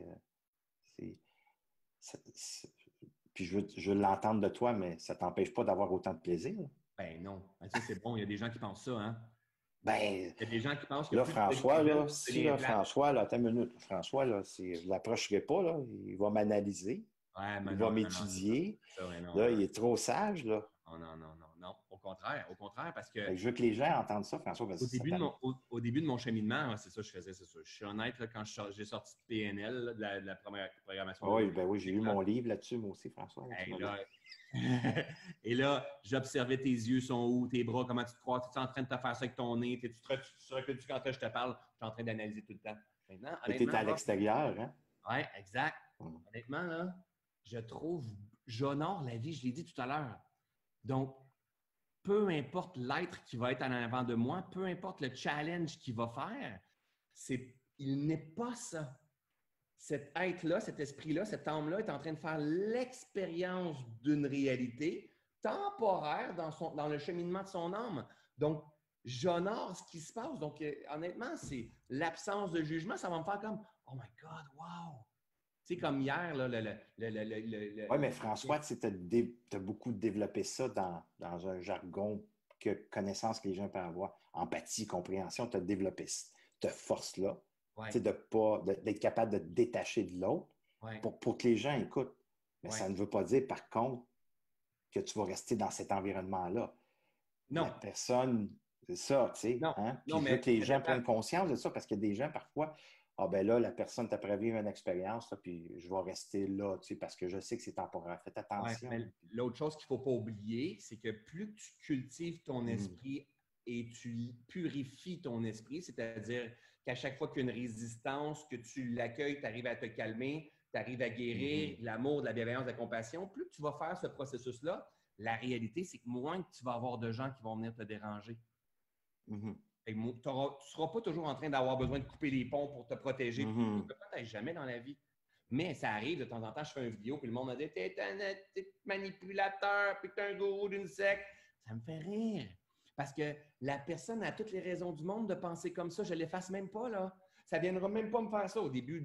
S1: puis je veux l'entendre de toi, mais ça ne t'empêche pas d'avoir autant de plaisir.
S2: Ben non. Ben, ça, c'est bon. Il y a des gens qui pensent ça, hein?
S1: Ben,
S2: il y a des gens qui pensent que...
S1: Là, François, attends une minute. François, là, je ne l'approcherai pas, là. Il va m'analyser.
S2: Ouais,
S1: il va m'étudier. Là, il est trop sage, là.
S2: Non. Au contraire, parce que...
S1: Je veux que les gens entendent ça, François.
S2: Au début de mon cheminement, c'est ça que je faisais, c'est ça. Je suis honnête, là, quand j'ai sorti de PNL, là, de la première programmation...
S1: Oui, j'ai lu mon livre là-dessus, moi aussi, François.
S2: Et là, j'observais tes yeux sont où, tes bras, comment tu te crois, tu es en train de te faire ça avec ton nez, tu recules-tu quand je te parle, je suis en train d'analyser tout le temps. Maintenant,
S1: tu es à l'extérieur, hein?
S2: Oui, exact. Honnêtement, là, j'honore la vie, je l'ai dit tout à l'heure. Donc, peu importe l'être qui va être en avant de moi, peu importe le challenge qu'il va faire, il n'est pas ça. Cet être-là, cet esprit-là, cette âme-là est en train de faire l'expérience d'une réalité temporaire dans le cheminement de son âme. Donc, j'honore ce qui se passe. Donc, honnêtement, c'est l'absence de jugement. Ça va me faire comme « Oh my God, wow! » Tu sais, comme hier, là,
S1: Oui, mais François, tu as beaucoup développé ça dans un jargon connaissance que les gens peuvent avoir. Empathie, compréhension, tu as développé cette force-là. Ouais. D'être capable de te détacher de l'autre pour que les gens écoutent. Mais ça ne veut pas dire, par contre, que tu vas rester dans cet environnement-là.
S2: Non.
S1: La personne, c'est ça, tu sais. Hein? Puis je veux que les gens prennent conscience de ça parce qu'il y a des gens, parfois, là, la personne t'a prévu une expérience, là, puis je vais rester là, tu sais, parce que je sais que c'est temporaire. Faites attention.
S2: L'autre chose qu'il ne faut pas oublier, c'est que plus tu cultives ton esprit et tu purifies ton esprit, c'est-à-dire qu'à chaque fois qu'il y a une résistance, que tu l'accueilles, tu arrives à te calmer, tu arrives à guérir de l'amour, de la bienveillance, de la compassion, plus tu vas faire ce processus-là, la réalité, c'est que moins que tu vas avoir de gens qui vont venir te déranger. Tu ne seras pas toujours en train d'avoir besoin de couper les ponts pour te protéger. Peut-être jamais dans la vie. Mais ça arrive de temps en temps, je fais une vidéo, puis le monde me dit « T'es un manipulateur, puis t'es un gourou d'une secte. » Ça me fait rire. Parce que la personne a toutes les raisons du monde de penser comme ça. Je ne l'efface même pas, là. Ça ne viendra même pas me faire ça. Au début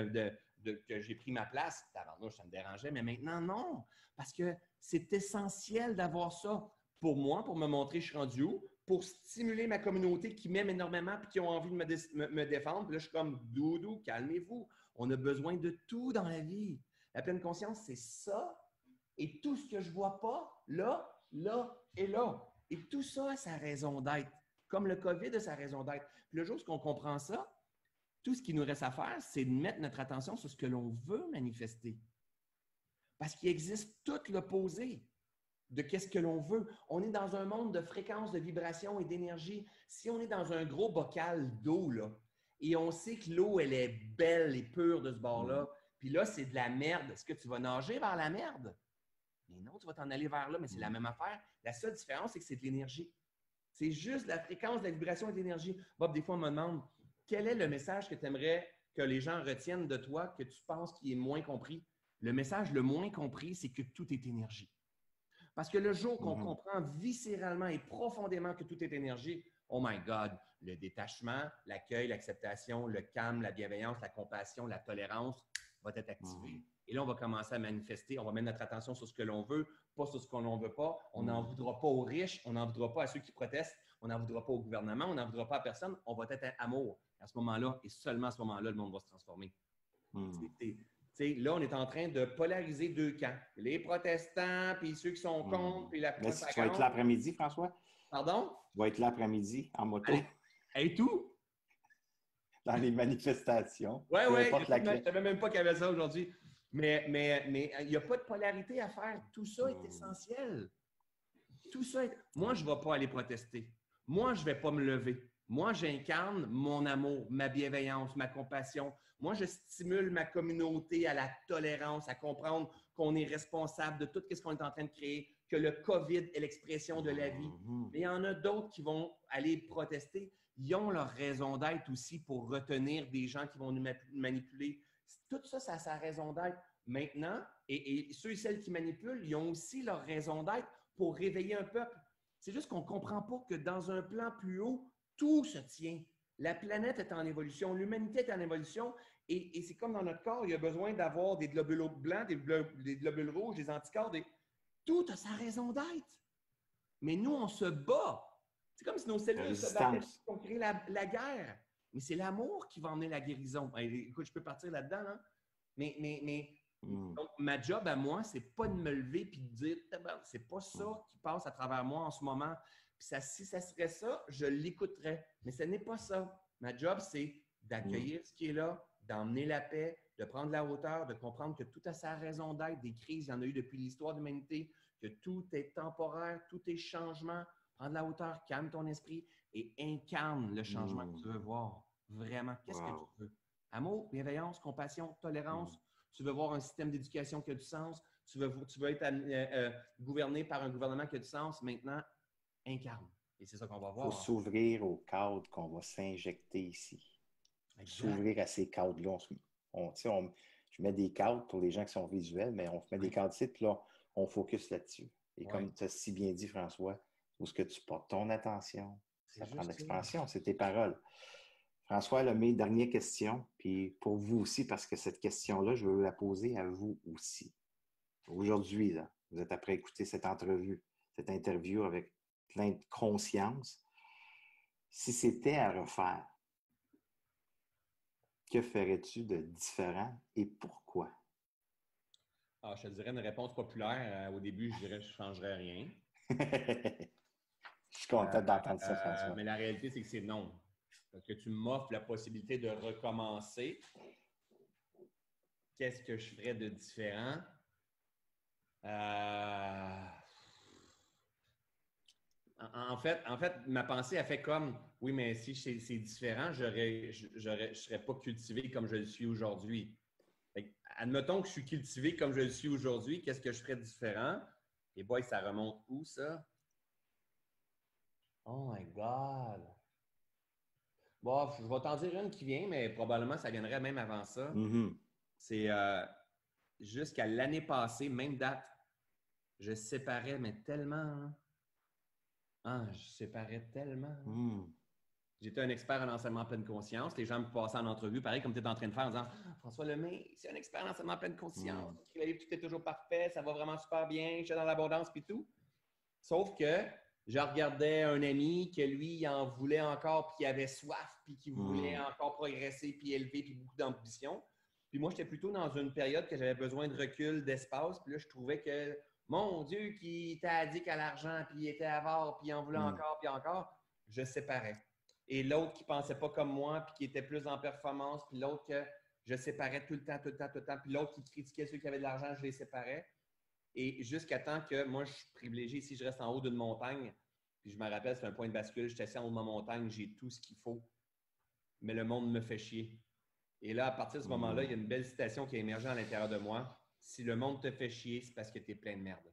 S2: que j'ai pris ma place, ça me dérangeait, mais maintenant, non. Parce que c'est essentiel d'avoir ça. Pour moi, pour me montrer je suis rendu où, pour stimuler ma communauté qui m'aime énormément et qui ont envie de me défendre. Puis là, je suis comme « Doudou, calmez-vous. On a besoin de tout dans la vie. » La pleine conscience, c'est ça. Et tout ce que je ne vois pas, là et là. Et tout ça a sa raison d'être. Comme le COVID a sa raison d'être. Puis le jour où on comprend ça, tout ce qu'il nous reste à faire, c'est de mettre notre attention sur ce que l'on veut manifester. Parce qu'il existe tout l'opposé de qu'est-ce que l'on veut. On est dans un monde de fréquences, de vibrations et d'énergie. Si on est dans un gros bocal d'eau, là, et on sait que l'eau, elle est belle et pure de ce bord-là, puis là, c'est de la merde, est-ce que tu vas nager vers la merde? Mais non, tu vas t'en aller vers là, mais c'est la même affaire. La seule différence, c'est que c'est de l'énergie. C'est juste la fréquence, la vibration et de l'énergie. Bob, des fois, on me demande, quel est le message que tu aimerais que les gens retiennent de toi, que tu penses qui est moins compris? Le message le moins compris, c'est que tout est énergie. Parce que le jour qu'on comprend viscéralement et profondément que tout est énergie, oh my God, le détachement, l'accueil, l'acceptation, le calme, la bienveillance, la compassion, la tolérance va être activé. Et là, on va commencer à manifester, on va mettre notre attention sur ce que l'on veut, pas sur ce qu'on n'en veut pas. On n'en voudra pas aux riches, on n'en voudra pas à ceux qui protestent, on n'en voudra pas au gouvernement, on n'en voudra pas à personne. On va être amour. À ce moment-là, et seulement à ce moment-là, le monde va se transformer. Là, on est en train de polariser deux camps. Les protestants, puis ceux qui sont contre, puis la propagande.
S1: Mais tu vas être là l'après-midi, François?
S2: Pardon?
S1: Tu vas être là l'après-midi en moto?
S2: Et tout?
S1: Dans les manifestations.
S2: Oui, je ne savais même pas qu'il y avait ça aujourd'hui. Mais il n'y a pas de polarité à faire. Tout ça est essentiel. Tout ça est... Moi, je ne vais pas aller protester. Moi, je ne vais pas me lever. Moi, j'incarne mon amour, ma bienveillance, ma compassion. Moi, je stimule ma communauté à la tolérance, à comprendre qu'on est responsable de tout ce qu'on est en train de créer, que le COVID est l'expression de la vie. Mais il y en a d'autres qui vont aller protester. Ils ont leur raison d'être aussi pour retenir des gens qui vont nous manipuler. Tout ça, ça a sa raison d'être. Maintenant, et ceux et celles qui manipulent, ils ont aussi leur raison d'être pour réveiller un peuple. C'est juste qu'on ne comprend pas que dans un plan plus haut, tout se tient. La planète est en évolution, l'humanité est en évolution, et c'est comme dans notre corps, il y a besoin d'avoir des globules blancs, des globules rouges, des anticorps, tout a sa raison d'être. Mais nous, on se bat. C'est comme si nos cellules se battaient pour créer la guerre. Mais c'est l'amour qui va emmener la guérison. Écoute, je peux partir là-dedans, hein? Donc, ma job à moi, c'est pas de me lever et de dire, c'est pas ça qui passe à travers moi en ce moment. Puis si ça serait ça, je l'écouterais. Mais ce n'est pas ça. Ma job, c'est d'accueillir ce qui est là, d'emmener la paix, de prendre la hauteur, de comprendre que tout a sa raison d'être. Des crises, il y en a eu depuis l'histoire de l'humanité, que tout est temporaire, tout est changement. Prends de la hauteur, calme ton esprit et incarne le changement que tu veux voir. Vraiment, qu'est-ce que tu veux? Amour, bienveillance, compassion, tolérance. Tu veux voir un système d'éducation qui a du sens. Tu veux être gouverné par un gouvernement qui a du sens. Maintenant, incarne. Et c'est ça qu'on va voir.
S1: Il faut s'ouvrir aux cadres qu'on va s'injecter ici. Exact. S'ouvrir à ces cadres-là. Je mets des cadres pour les gens qui sont visuels, mais on met des cadres ici, puis là, on focus là-dessus. Et comme tu as si bien dit, François, où est-ce que tu portes ton attention? Ça prend l'expansion, c'est tes paroles. François, mes dernières questions, puis pour vous aussi, parce que cette question-là, je veux la poser à vous aussi. Aujourd'hui, là, vous êtes après écouter cette interview avec plein de conscience. Si c'était à refaire, que ferais-tu de différent et pourquoi?
S2: Je te dirais une réponse populaire. Au début, je dirais que je ne changerais rien.
S1: Je suis content d'entendre ça, François.
S2: Mais la réalité, c'est que c'est non. Parce que tu m'offres la possibilité de recommencer. Qu'est-ce que je ferais de différent? En fait, ma pensée a fait comme, oui, mais si c'est différent, je ne serais pas cultivé comme je le suis aujourd'hui. Admettons que je suis cultivé comme je le suis aujourd'hui, qu'est-ce que je ferais de différent? Et boy, ça remonte où, ça? Oh my God! Bon, je vais t'en dire une qui vient, mais probablement ça viendrait même avant ça. C'est jusqu'à l'année passée, même date, je séparais, mais tellement. Je séparais tellement. J'étais un expert en enseignement pleine conscience. Les gens me passaient en entrevue, pareil comme tu es en train de faire, en disant François Lemay, c'est un expert en enseignement pleine conscience. Le livre, tout est toujours parfait, ça va vraiment super bien, je suis dans l'abondance puis tout. Sauf que je regardais un ami que lui, il en voulait encore, puis il avait soif, puis qui voulait encore progresser, puis élever, puis beaucoup d'ambition. Puis moi, j'étais plutôt dans une période que j'avais besoin de recul, d'espace. Puis là, je trouvais que, mon Dieu, qui était addict à l'argent, puis il était avare, puis il en voulait encore, puis encore, je séparais. Et l'autre qui ne pensait pas comme moi, puis qui était plus en performance, puis l'autre que je séparais tout le temps. Puis l'autre qui critiquait ceux qui avaient de l'argent, je les séparais. Et jusqu'à temps que moi, je suis privilégié. Si je reste en haut d'une montagne, puis je me rappelle, c'est un point de bascule, je suis assis en haut de ma montagne, j'ai tout ce qu'il faut, mais le monde me fait chier. Et là, à partir de ce moment-là, il y a une belle citation qui a émergé à l'intérieur de moi. Si le monde te fait chier, c'est parce que tu es plein de merde.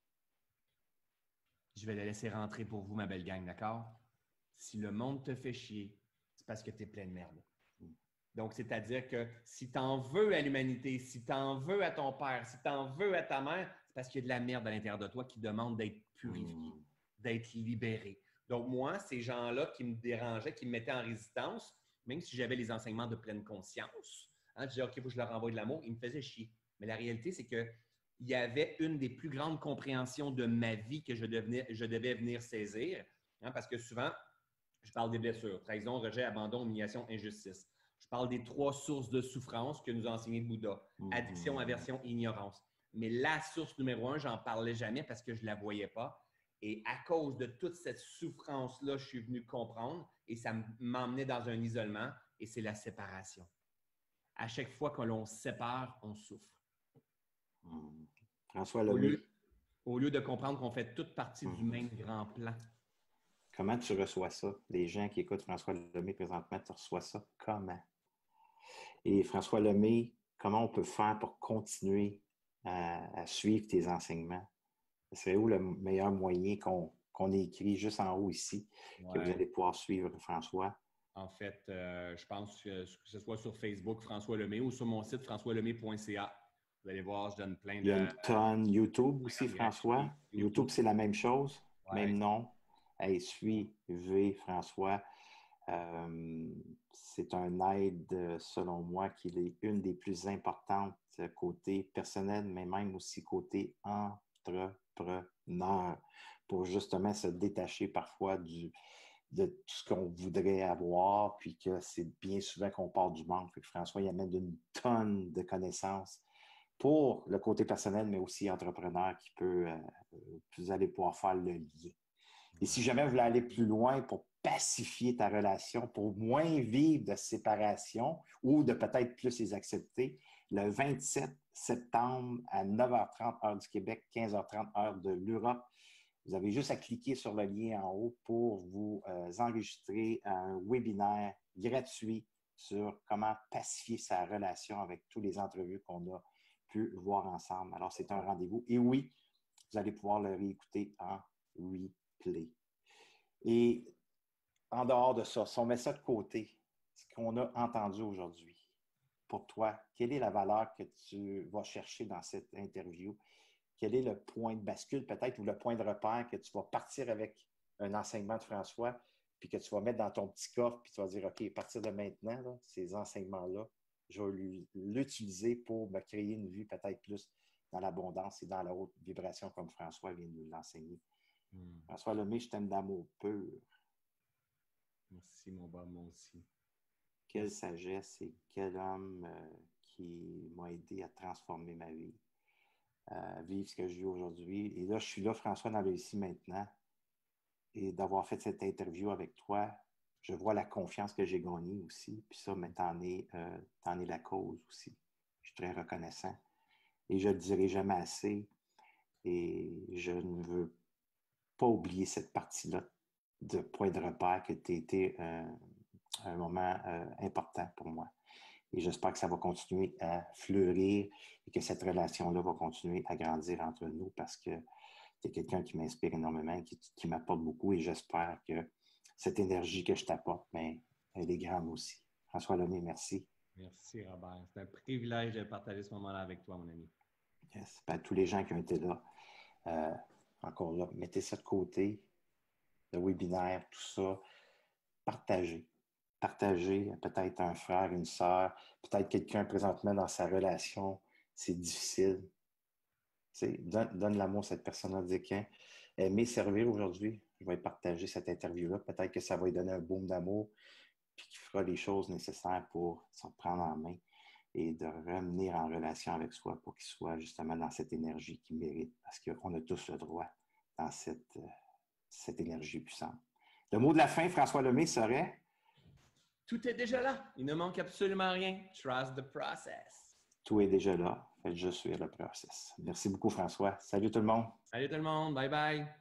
S2: Je vais la laisser rentrer pour vous, ma belle gang, d'accord? Si le monde te fait chier, c'est parce que tu es plein de merde. Donc, c'est-à-dire que si tu en veux à l'humanité, si tu en veux à ton père, si tu en veux à ta mère, c'est parce qu'il y a de la merde à l'intérieur de toi qui demande d'être purifié, d'être libéré. Donc, moi, ces gens-là qui me dérangeaient, qui me mettaient en résistance, même si j'avais les enseignements de pleine conscience, je disais, OK, il faut que je leur envoie de l'amour, ils me faisaient chier. Mais la réalité, c'est qu'il y avait une des plus grandes compréhensions de ma vie que je devais venir saisir, parce que souvent, je parle des blessures, trahison, rejet, abandon, humiliation, injustice. Je parle des 3 sources de souffrance que nous a enseigné Bouddha. Addiction, aversion, ignorance. Mais la source numéro 1, j'en parlais jamais parce que je ne la voyais pas. Et à cause de toute cette souffrance-là, je suis venu comprendre et ça m'emmenait dans un isolement et c'est la séparation. À chaque fois que l'on se sépare, on souffre.
S1: François Lemay.
S2: Au lieu de comprendre qu'on fait toute partie du même grand plan.
S1: Comment tu reçois ça? Les gens qui écoutent François Lemay présentement, tu reçois ça comment? Et François Lemay, comment on peut faire pour continuer à suivre tes enseignements? Ce serait où le meilleur moyen qu'on ait écrit juste en haut ici, que vous
S2: Ouais.
S1: allez pouvoir suivre François?
S2: En fait, je pense que ce soit sur Facebook, François Lemay, ou sur mon site, françoislemay.ca. Vous allez voir, je donne plein
S1: Il y a
S2: de
S1: une tonne YouTube aussi,
S2: programmes
S1: François.
S2: gratuits.
S1: YouTube, c'est la même chose,
S2: Ouais.
S1: même nom. Hey, suivez François. C'est un aide, selon moi, qui est une des plus importantes côté personnel, mais même aussi côté entrepreneur, pour justement se détacher parfois de tout ce qu'on voudrait avoir, puis que c'est bien souvent qu'on part du manque. Fait que François, il amène une tonne de connaissances pour le côté personnel, mais aussi entrepreneur qui peut, vous allez pouvoir faire le lien. Et si jamais vous voulez aller plus loin pour pacifier ta relation, pour moins vivre de séparation ou de peut-être plus les accepter, le 27 septembre à 9h30 heure du Québec, 15h30 heure de l'Europe, vous avez juste à cliquer sur le lien en haut pour vous enregistrer à un webinaire gratuit sur comment pacifier sa relation avec tous les entrevues qu'on a pu voir ensemble. Alors, c'est un rendez-vous. Et oui, vous allez pouvoir le réécouter en replay. Et en dehors de ça, si on met ça de côté, ce qu'on a entendu aujourd'hui, pour toi, quelle est la valeur que tu vas chercher dans cette interview? Quel est le point de bascule peut-être ou le point de repère que tu vas partir avec un enseignement de François, puis que tu vas mettre dans ton petit coffre, puis tu vas dire, OK, à partir de maintenant, là, ces enseignements-là, je vais l'utiliser pour me créer une vie peut-être plus dans l'abondance et dans la haute vibration comme François vient de nous l'enseigner. François Lemay, je t'aime d'amour pur.
S2: Merci, mon bas, moi aussi.
S1: Quelle sagesse et quel homme qui m'a aidé à transformer ma vie, à vivre ce que je vis aujourd'hui. Et là, je suis là, François, dans le ici maintenant. Et d'avoir fait cette interview avec toi, je vois la confiance que j'ai gagnée aussi. Puis ça, mais t'en es la cause aussi. Je suis très reconnaissant. Et je ne le dirai jamais assez. Et je ne veux pas oublier cette partie-là de point de repère que tu as été un moment important pour moi. Et j'espère que ça va continuer à fleurir et que cette relation-là va continuer à grandir entre nous parce que tu es quelqu'un qui m'inspire énormément, qui m'apporte beaucoup et j'espère que cette énergie que je t'apporte, mais elle est grande aussi. François Lemay, merci.
S2: Merci, Robert. C'est un privilège de partager ce moment-là avec toi, mon ami.
S1: Yes. Ben, tous les gens qui ont été là, encore là, mettez ça de côté, le webinaire, tout ça, partagez. Partagez peut-être un frère, une sœur, peut-être quelqu'un présentement dans sa relation, c'est difficile. Donne l'amour à cette personne-là, dis qu'un aimer servir aujourd'hui, je vais partager cette interview-là. Peut-être que ça va lui donner un boom d'amour, puis qu'il fera les choses nécessaires pour se prendre en main et de revenir en relation avec soi pour qu'il soit justement dans cette énergie qu'il mérite, parce qu'on a tous le droit dans cette énergie puissante. Le mot de la fin, François Lemay, serait?
S2: Tout est déjà là. Il ne manque absolument rien. Trust the process.
S1: Tout est déjà là. Faites juste suivre le process. Merci beaucoup, François. Salut tout le monde.
S2: Salut tout le monde. Bye bye.